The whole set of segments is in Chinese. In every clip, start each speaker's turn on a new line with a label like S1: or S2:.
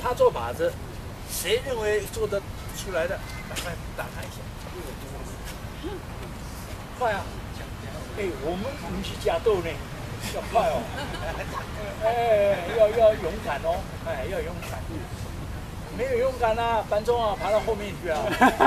S1: 他做靶子，谁认为做得出来的，赶快打他一下。快啊！哎，我们不是假斗呢，要快哦。要勇敢哦，要勇敢。没有勇敢啊，班中啊，爬到后面去啊。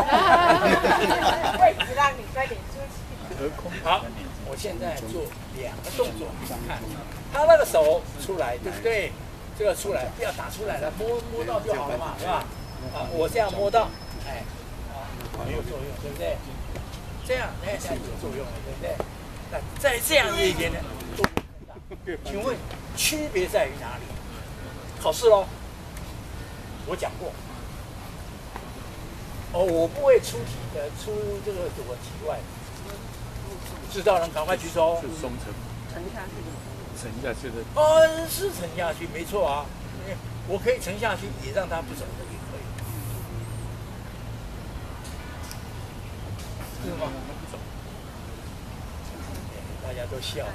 S2: 位置让你快点出去。
S1: 好，我现在做2个动作，看他那个手出来，对不对？这个出来，不要打出来了，摸到就好了嘛，是吧？啊，我这样摸到，没有作用，对不对？这样，这样有作用了，对不对？那再这样一点呢？请问区别在于哪里？考试喽，我讲过。哦，我不会出题的，出这个我题外。知道人赶快举手。
S3: 是松沉，
S2: 沉下去的。
S3: 沉下去的。
S1: 哦，是沉下去，没错啊。我可以沉下去，也让他不走的，也可以。是吗？不走。大家都笑。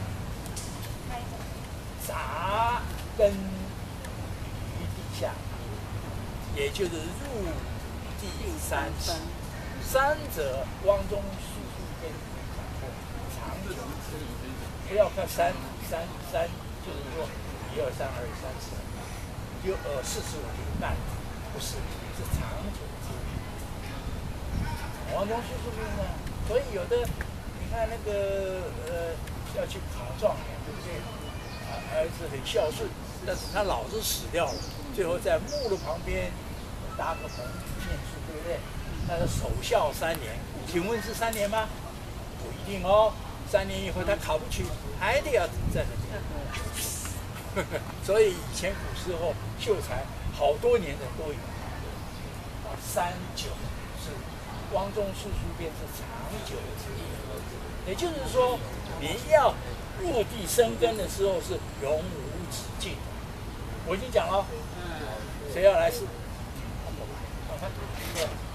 S1: 杂根于地下，也就是入地三尺。三者光中速速边长久，不要看三，就是说1、2、3、2、3、4，有45度半，不是，是长久之计。光中速速边呢，所以有的你看那个要去考状元，对不对？儿子很孝顺，但是他老是死掉了，最后在墓的旁边搭个棚念书，对不对？那是守孝3年，请问是3年吗？不一定哦。3年以后他考不去，还得要在那边。所以以前古时候秀才好多年的都有。39是光中速速边是长久之意，也就是说，你要入地生根的时候是永无止境。我已经讲了，谁要来试？好看。